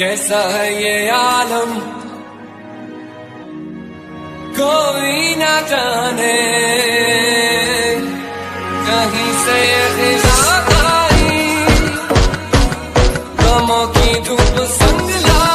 कैसा है ये आलम कोई ना जाने, कहीं से खिज़ा आई गमों की धूप संग ला